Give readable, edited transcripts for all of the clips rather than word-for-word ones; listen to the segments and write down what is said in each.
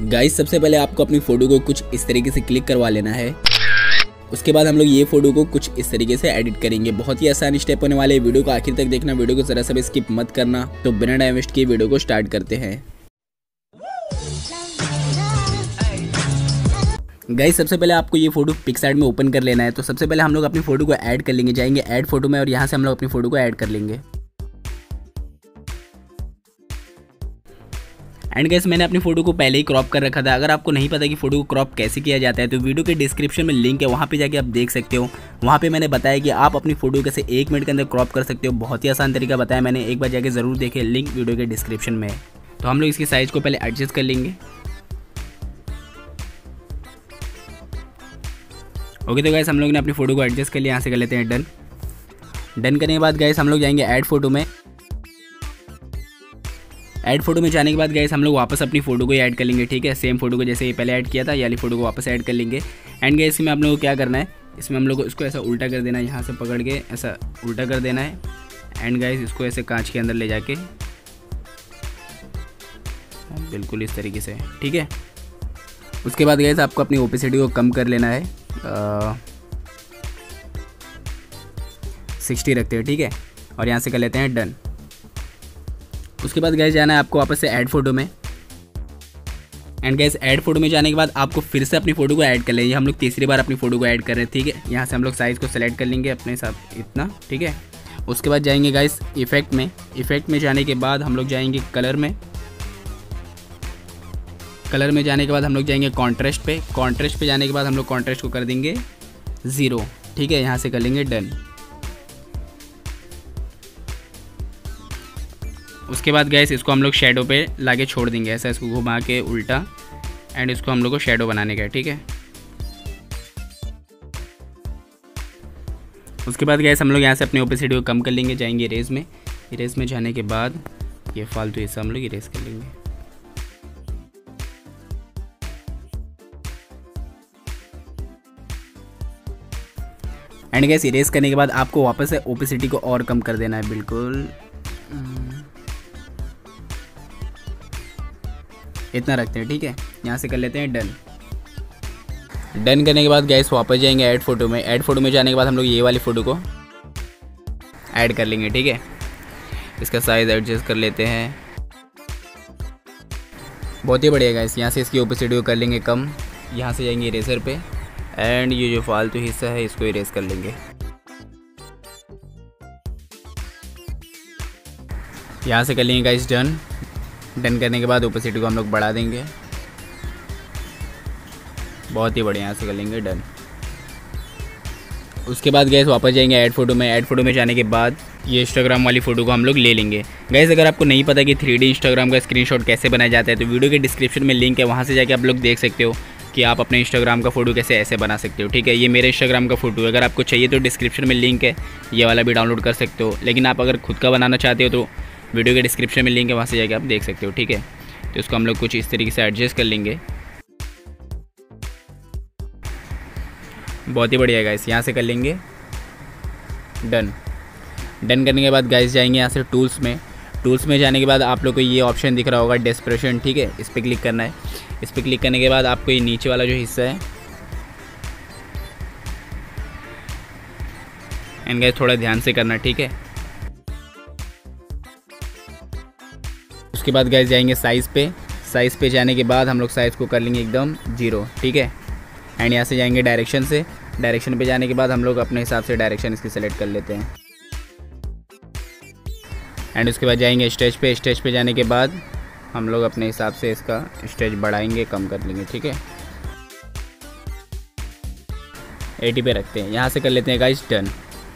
Guys सबसे पहले आपको अपनी फ़ोटो को कुछ इस तरीके से क्लिक करवा लेना है। उसके बाद हम लोग ये फ़ोटो को कुछ इस तरीके से एडिट करेंगे। बहुत ही आसान स्टेप होने वाले। वीडियो को आखिर तक देखना, वीडियो को ज़रा सा भी स्किप मत करना। तो बिना टाइम वेस्ट किए वीडियो को स्टार्ट करते हैं। गाइस सबसे पहले आपको ये फ़ोटो पिक्सआर्ट में ओपन कर लेना है। तो सबसे पहले हम लोग अपनी फ़ोटो को ऐड कर लेंगे, जाएंगे ऐड फोटो में और यहाँ से हम लोग अपनी फ़ोटो को ऐड कर लेंगे। एंड गाइस मैंने अपनी फ़ोटो को पहले ही क्रॉप कर रखा था। अगर आपको नहीं पता कि फ़ोटो को क्रॉप कैसे किया जाता है तो वीडियो के डिस्क्रिप्शन में लिंक है, वहाँ पे जाके आप देख सकते हो। वहाँ पे मैंने बताया कि आप अपनी फ़ोटो कैसे 1 मिनट के अंदर क्रॉप कर सकते हो। बहुत ही आसान तरीका बताया मैंने, एक बार जाके ज़रूर देखें, लिंक वीडियो के डिस्क्रिप्शन में है। तो हम लोग इसकी साइज़ को पहले एडजस्ट कर लेंगे। ओके तो गाइस हम लोग ने अपनी फ़ोटो को एडजस्ट कर लिया। यहाँ से कर लेते हैं डन। डन करने के बाद गाइस हम लोग जाएंगे ऐड फोटो में। ऐड फोटो में जाने के बाद गाइस हम लोग वापस अपनी फ़ोटो को ही ऐड कर लेंगे। ठीक है, सेम फोटो को जैसे ये पहले ऐड किया था, ये वाली फ़ोटो को वापस ऐड कर लेंगे। एंड गाइस इसमें आप लोगों को क्या करना है, इसमें हम लोग को इसको ऐसा उल्टा कर देना है, यहाँ से पकड़ के ऐसा उल्टा कर देना है। एंड गाइस इसको ऐसे कांच के अंदर ले जाके बिल्कुल इस तरीके से, ठीक है। उसके बाद गाइस आपको अपनी ओपेसिटी को कम कर लेना है, 60 रखते हैं, ठीक है। और यहाँ से कर लेते हैं डन। उसके बाद गाइस जाना है आपको वापस से ऐड फोटो में। एंड गाइस ऐड फोटो में जाने के बाद आपको फिर से अपनी फ़ोटो को ऐड कर लेंगे। हम लोग तीसरी बार अपनी फ़ोटो को ऐड कर रहे हैं, ठीक है। यहाँ से हम लोग साइज़ को सेलेक्ट कर लेंगे अपने साथ इतना, ठीक है। उसके बाद जाएंगे गाइस इफेक्ट में। इफेक्ट में जाने के बाद हम लोग जाएंगे कलर में। कलर में जाने के बाद हम लोग जाएंगे कॉन्ट्रास्ट पे। कॉन्ट्रास्ट पे जाने के बाद हम लोग कॉन्ट्रास्ट को कर देंगे 0, ठीक है। यहाँ से कर लेंगे डन। उसके बाद गैस इसको हम लोग शेडो पे लाके छोड़ देंगे, ऐसा इसको घुमा के उल्टा। एंड इसको हम लोग को शेडो बनाने का है, ठीक है। उसके बाद गैस हम लोग यहाँ से अपनी ओपेसिटी को कम कर लेंगे, जाएंगे इरेज में। इरेज में जाने के बाद ये फालतू हिस्सा हम लोग इरेज कर लेंगे। एंड गैस इरेज करने के बाद आपको वापस से ओपेसिटी को और कम कर देना है, बिल्कुल इतना रखते हैं, ठीक है। यहाँ से कर लेते हैं डन। डन करने के बाद गैस वापस जाएंगे ऐड फोटो में। ऐड फोटो में जाने के बाद हम लोग ये वाली फ़ोटो को ऐड कर लेंगे, ठीक है। इसका साइज़ एडजस्ट कर लेते हैं, बहुत ही बढ़िया गैस। यहाँ से इसकी ओपेसिटी को कर लेंगे कम। यहाँ से जाएंगे इरेजर पे एंड ये जो फालतू हिस्सा है इसको इरेज कर लेंगे। यहाँ से कर लेंगे गाइस डन। डन करने के बाद ओपेसिटी को हम लोग बढ़ा देंगे, बहुत ही बढ़िया। यहाँ से कर लेंगे डन। उसके बाद गैस वापस जाएंगे ऐड फोटो में। ऐड फोटो में जाने के बाद ये इंस्टाग्राम वाली फ़ोटो को हम लोग ले लेंगे। गैस अगर आपको नहीं पता कि 3D इंस्टाग्राम का स्क्रीनशॉट कैसे बनाया जाता है तो वीडियो के डिस्क्रिप्शन में लिंक है, वहाँ से जाके आप लोग देख सकते हो कि आप अपने इंस्टाग्राम का फ़ोटो कैसे ऐसे बना सकते हो, ठीक है। ये मेरे इंस्टाग्राम का फ़ोटो है, अगर आपको चाहिए तो डिस्क्रिप्शन में लिंक है, ये वाला भी डाउनलोड कर सकते हो। लेकिन आप अगर खुद का बनाना चाहते हो तो वीडियो के डिस्क्रिप्शन में लिंक है, वहाँ से जाके आप देख सकते हो, ठीक है। तो इसको हम लोग कुछ इस तरीके से एडजस्ट कर लेंगे, बहुत ही बढ़िया गाइस। यहाँ से कर लेंगे डन। डन करने के बाद गाइस जाएंगे यहाँ से टूल्स में। टूल्स में जाने के बाद आप लोग को ये ऑप्शन दिख रहा होगा डेस्परेशन, ठीक है। इस पर क्लिक करना है। इस पर क्लिक करने के बाद आपको ये नीचे वाला जो हिस्सा है, एंड गाइस थोड़ा ध्यान से करना, ठीक है। उसके बाद गाइस जाएंगे साइज़ पे। साइज़ पे जाने के बाद हम लोग साइज़ को कर लेंगे एकदम 0, ठीक है। एंड यहाँ से जाएंगे डायरेक्शन से। डायरेक्शन पे जाने के बाद हम लोग अपने हिसाब से डायरेक्शन इसकी सेलेक्ट कर लेते हैं। एंड उसके बाद जाएंगे स्टेज पे। स्टेज पे जाने के बाद हम लोग अपने हिसाब से इसका स्टेज बढ़ाएंगे, कम कर लेंगे, ठीक है। 80 पे रखते हैं। यहाँ से कर लेते हैं गाइस डन।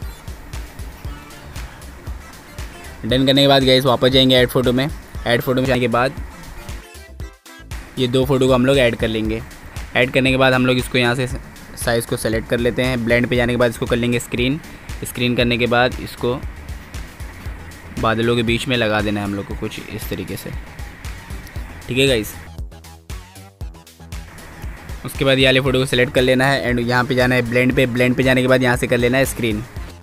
डन करने के बाद गाइस वापस जाएंगे ऐड फोटो में। ऐड फोटो में जाने के बाद ये 2 फ़ोटो को हम लोग ऐड कर लेंगे। ऐड करने के बाद हम लोग इसको यहाँ से साइज़ को सेलेक्ट कर लेते हैं। ब्लेंड पे जाने के बाद इसको कर लेंगे स्क्रीन। स्क्रीन करने के बाद इसको बादलों के बीच में लगा देना है हम लोग को कुछ इस तरीके से, ठीक है गाइस। उसके बाद ये वाले फ़ोटो को सेलेक्ट कर लेना है एंड यहाँ पे जाना है ब्लेंड पे। ब्लेंड पे जाने के बाद यहाँ से कर लेना है स्क्रीन।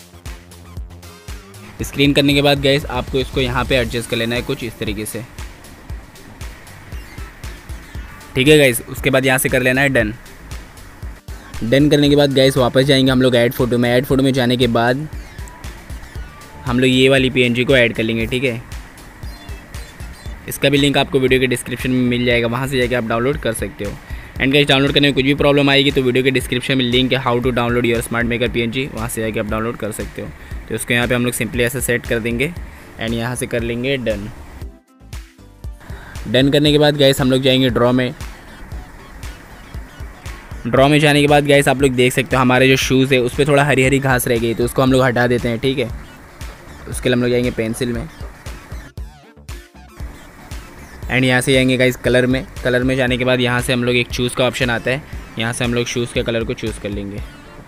स्क्रीन करने के बाद गाइस आपको इसको यहाँ पे एडजस्ट कर लेना है कुछ इस तरीके से। ठीक है गाइस, उसके बाद यहाँ से कर लेना है डन। डन करने के बाद गाइस वापस जाएंगे हम लोग ऐड फोटो में। ऐड फोटो में जाने के बाद हम लोग ये वाली PNG को ऐड कर लेंगे, ठीक है। इसका भी लिंक आपको वीडियो के डिस्क्रिप्शन में मिल जाएगा, वहाँ से जाके आप डाउनलोड कर सकते हो। एंड गाइस डाउनलोड करने में कुछ भी प्रॉब्लम आएगी तो वीडियो के डिस्क्रिप्शन में लिंक है how to download your smart maker PNG, वहाँ से जाके आप डाउनलोड कर सकते हो। तो उसको यहाँ पे हम लोग सिंपली ऐसे सेट कर देंगे एंड यहाँ से कर लेंगे डन। डन करने के बाद गाइस हम लोग जाएंगे ड्रॉ में। ड्रॉ में जाने के बाद गाइस आप लोग देख सकते हो हमारे जो शूज़ है उस पर थोड़ा हरी हरी घास रह गई, तो उसको हम लोग हटा देते हैं, ठीक है। उसके लिए हम लोग जाएंगे पेंसिल में एंड यहाँ से जाएंगे गाइस कलर में। कलर में जाने के बाद यहाँ से हम लोग एक चूज़ का ऑप्शन आता है, यहाँ से हम लोग शूज़ के कलर को चूज़ कर लेंगे।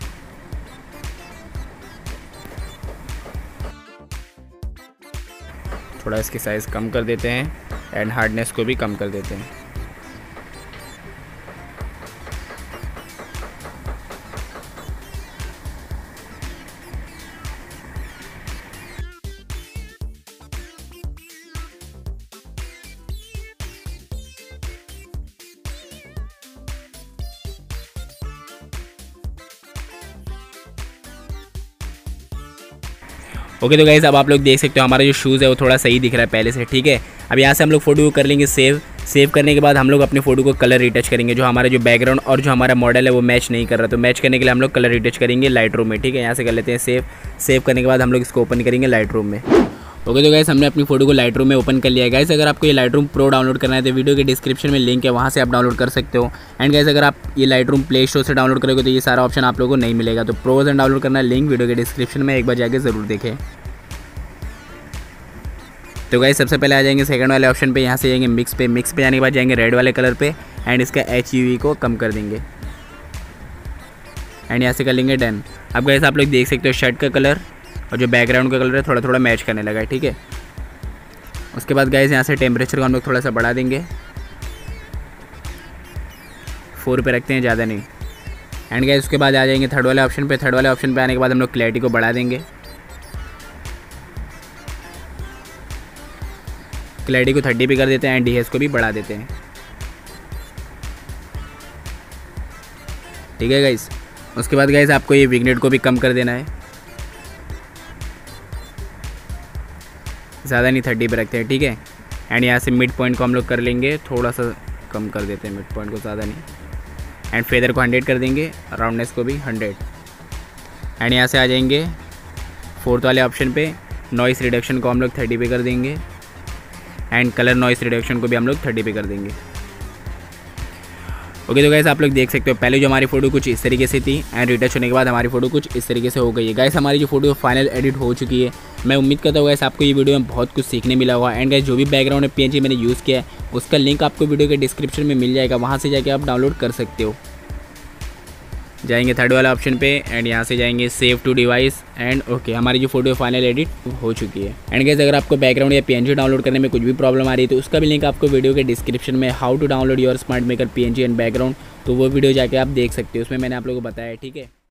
थोड़ा इसकी साइज़ कम कर देते हैं एंड हार्डनेस को भी कम कर देते हैं। ओके तो गाइस अब आप लोग देख सकते हो हमारा जो शूज़ है वो थोड़ा सही दिख रहा है पहले से, ठीक है। अब यहाँ से हम लोग फ़ोटो को कर लेंगे सेव। सेव करने के बाद हम लोग अपने फ़ोटो को कलर रिटच करेंगे। जो हमारा जो बैकग्राउंड और जो हमारा मॉडल है वो मैच नहीं कर रहा, तो मैच करने के लिए हम लोग कलर रिटच करेंगे लाइटरूम में, ठीक है। यहाँ से कर लेते हैं सेव। सेव करने के बाद हम लोग इसको ओपन करेंगे लाइटरूम में। ओके तो गाइस हमने अपनी फ़ोटो को लाइटरूम में ओपन कर लिया है। गाइस अगर आपको ये लाइटरूम प्रो डाउनलोड करना है तो वीडियो के डिस्क्रिप्शन में लिंक है, वहाँ से आप डाउनलोड कर सकते हो। एंड गाइस अगर आप ये लाइटरूम प्ले स्टोर से डाउनलोड करोगे तो ये सारा ऑप्शन आप लोगों को नहीं मिलेगा। तो प्रो वर्जन डाउनलोड करना है, लिंक वीडियो के डिस्क्रिप्शन में, एक बार जाके ज़रूर देखें। तो गाइस सबसे पहले आ जाएंगे सेकंड वाले ऑप्शन पे, यहाँ से जाएंगे मिक्स पे। मिक्स पे जाने के बाद जाएंगे रेड वाले कलर पे एंड इसका HUV को कम कर देंगे एंड यहाँ से कर लेंगे डन। अब गाइस आप लोग देख सकते हो शर्ट का कलर और जो बैकग्राउंड का कलर है थोड़ा थोड़ा मैच करने लगा है, ठीक है। उसके बाद गाइस यहाँ से टेम्परेचर को हम लोग थोड़ा सा बढ़ा देंगे, 4 पे रखते हैं, ज़्यादा नहीं। एंड गाइस उसके बाद आ जाएंगे थर्ड वाले ऑप्शन पे। थर्ड वाले ऑप्शन पे आने के बाद हम लोग क्लैरिटी को बढ़ा देंगे। क्लैरिटी को 30 पे कर देते हैं एंड DHS को भी बढ़ा देते हैं, ठीक है गाइस। उसके बाद गाइस आपको ये विग्नेट को भी कम कर देना है, ज़्यादा नहीं 30 पे रखते हैं, ठीक है। एंड यहाँ से मिड पॉइंट को हम लोग कर लेंगे, थोड़ा सा कम कर देते हैं मिड पॉइंट को, ज़्यादा नहीं। एंड फेदर को 100 कर देंगे, राउंडनेस को भी 100। एंड यहाँ से आ जाएंगे फोर्थ वाले ऑप्शन पे, नॉइस रिडक्शन को हम लोग 30 पे कर देंगे एंड कलर नॉइस रिडक्शन को भी हम लोग 30 पे कर देंगे। ओके तो गाइस आप लोग देख सकते हो पहले जो हमारी फ़ोटो कुछ इस तरीके से थी एंड रिटच होने के बाद हमारी फ़ोटो कुछ इस तरीके से हो गई है। गाइस हमारी जो फ़ोटो फाइनल एडिट हो चुकी है। मैं उम्मीद करता हूँ गाइस आपको ये वीडियो में बहुत कुछ सीखने मिला होगा। एंड गाइस जो भी बैकग्राउंड है PNG मैंने यूज़ किया है उसका लिंक आपको वीडियो के डिस्क्रिप्शन में मिल जाएगा, वहाँ से जाके आप डाउनलोड कर सकते हो। जाएंगे थर्ड वाला ऑप्शन पे एंड यहाँ से जाएंगे save to device and okay हमारी जो फोटो फाइनल एडिट हो चुकी है। एंड गाइस अगर आपको बैकग्राउंड या PNG डाउनलोड करने में कुछ भी प्रॉब्लम आ रही है तो उसका भी लिंक आपको वीडियो के डिस्क्रिप्शन में how to download your smart maker PNG and background, तो वो वीडियो जाके आप देख सकते हो, उसमें मैंने आप लोगों को बताया है, ठीक है।